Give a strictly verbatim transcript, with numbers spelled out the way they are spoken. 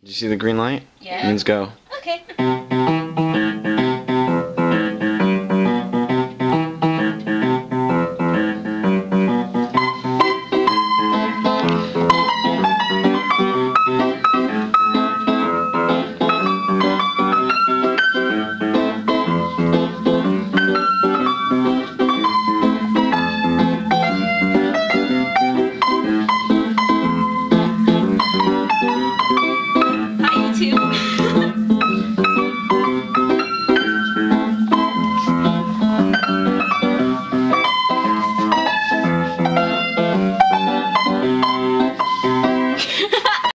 Did you see the green light? Yeah. Means go. Okay.